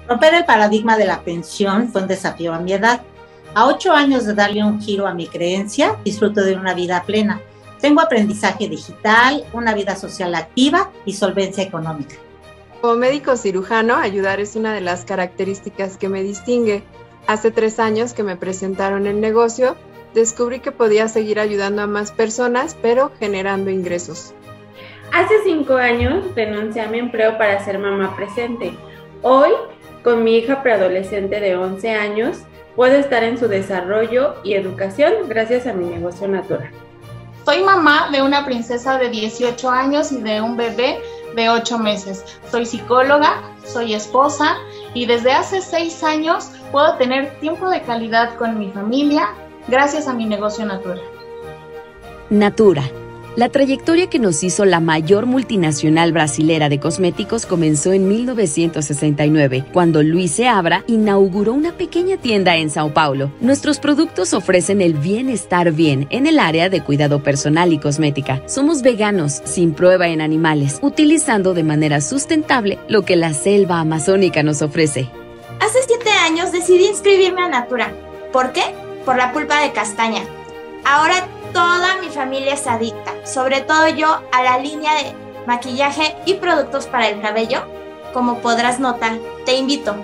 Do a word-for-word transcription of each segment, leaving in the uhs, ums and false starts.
Romper el paradigma de la pensión fue un desafío a mi edad. A ocho años de darle un giro a mi creencia, disfruto de una vida plena. Tengo aprendizaje digital, una vida social activa y solvencia económica. Como médico cirujano, ayudar es una de las características que me distingue. Hace tres años que me presentaron el negocio, descubrí que podía seguir ayudando a más personas, pero generando ingresos. Hace cinco años renuncié a mi empleo para ser mamá presente. Hoy, con mi hija preadolescente de once años, puedo estar en su desarrollo y educación gracias a mi negocio Natura. Soy mamá de una princesa de dieciocho años y de un bebé de ocho meses. Soy psicóloga, soy esposa y desde hace seis años puedo tener tiempo de calidad con mi familia gracias a mi negocio Natura. Natura. La trayectoria que nos hizo la mayor multinacional brasilera de cosméticos comenzó en mil novecientos sesenta y nueve, cuando Luis Seabra inauguró una pequeña tienda en Sao Paulo. Nuestros productos ofrecen el bienestar bien en el área de cuidado personal y cosmética. Somos veganos, sin prueba en animales, utilizando de manera sustentable lo que la selva amazónica nos ofrece. Hace siete años decidí inscribirme a Natura. ¿Por qué? Por la pulpa de castaña. Ahora toda mi familia es adicta, sobre todo yo, a la línea de maquillaje y productos para el cabello. Como podrás notar, te invito.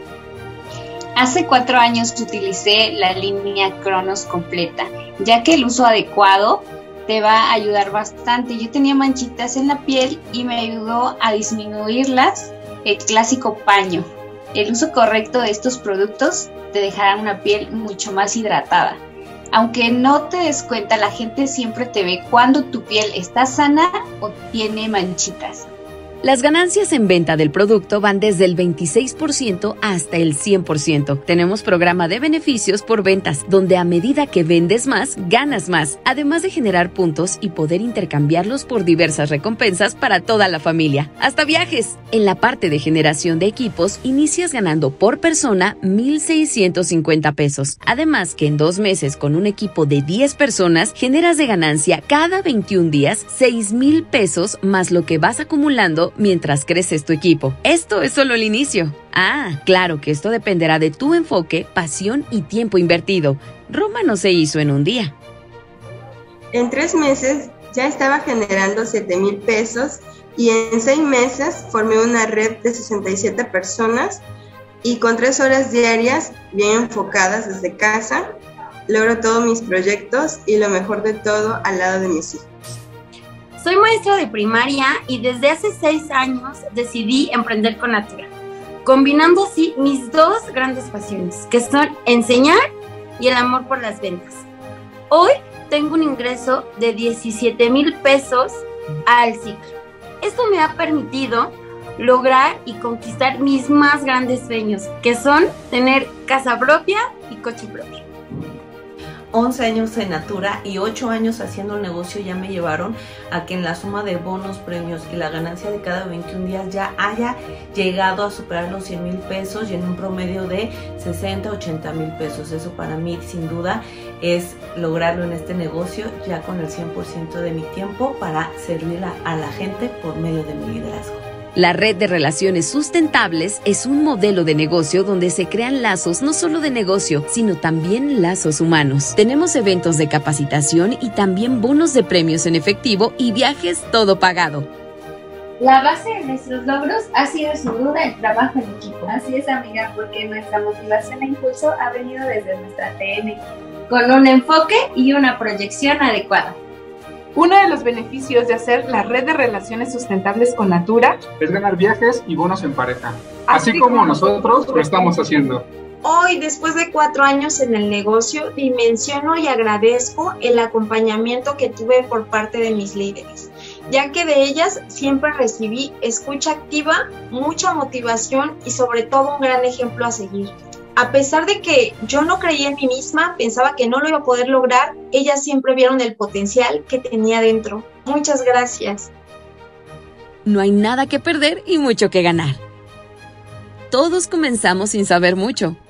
Hace cuatro años que utilicé la línea Cronos completa, ya que el uso adecuado te va a ayudar bastante. Yo tenía manchitas en la piel y me ayudó a disminuirlas el clásico paño. El uso correcto de estos productos te dejará una piel mucho más hidratada. Aunque no te des cuenta, la gente siempre te ve cuando tu piel está sana o tiene manchitas. Las ganancias en venta del producto van desde el veintiséis por ciento hasta el cien por ciento. Tenemos programa de beneficios por ventas, donde a medida que vendes más, ganas más, además de generar puntos y poder intercambiarlos por diversas recompensas para toda la familia. ¡Hasta viajes! En la parte de generación de equipos, inicias ganando por persona mil seiscientos cincuenta pesos. Además que en dos meses con un equipo de diez personas, generas de ganancia cada veintiún días seis mil pesos más lo que vas acumulando mientras creces tu equipo. Esto es solo el inicio. Ah, claro que esto dependerá de tu enfoque, pasión y tiempo invertido. Roma no se hizo en un día. En tres meses ya estaba generando siete mil pesos y en seis meses formé una red de sesenta y siete personas y con tres horas diarias bien enfocadas desde casa, logro todos mis proyectos y lo mejor de todo al lado de mis hijos. Soy maestra de primaria y desde hace seis años decidí emprender con Natura, combinando así mis dos grandes pasiones, que son enseñar y el amor por las ventas. Hoy tengo un ingreso de diecisiete mil pesos al ciclo. Esto me ha permitido lograr y conquistar mis más grandes sueños, que son tener casa propia y coche propio. once años en Natura y ocho años haciendo el negocio ya me llevaron a que en la suma de bonos, premios y la ganancia de cada veintiún días ya haya llegado a superar los cien mil pesos y en un promedio de sesenta, ochenta mil pesos. Eso para mí sin duda es lograrlo en este negocio ya con el cien por ciento de mi tiempo para servir a, a la gente por medio de mi liderazgo. La red de relaciones sustentables es un modelo de negocio donde se crean lazos no solo de negocio, sino también lazos humanos. Tenemos eventos de capacitación y también bonos de premios en efectivo y viajes todo pagado. La base de nuestros logros ha sido sin duda el trabajo en equipo. Así es, amiga, porque nuestra motivación e impulso ha venido desde nuestra A T M, con un enfoque y una proyección adecuada. Uno de los beneficios de hacer la red de relaciones sustentables con Natura es ganar viajes y bonos en pareja, así, así como, como nosotros lo estamos haciendo. Hoy, después de cuatro años en el negocio, dimensiono y agradezco el acompañamiento que tuve por parte de mis líderes, ya que de ellas siempre recibí escucha activa, mucha motivación y sobre todo un gran ejemplo a seguir. A pesar de que yo no creía en mí misma, pensaba que no lo iba a poder lograr, ellas siempre vieron el potencial que tenía dentro. Muchas gracias. No hay nada que perder y mucho que ganar. Todos comenzamos sin saber mucho,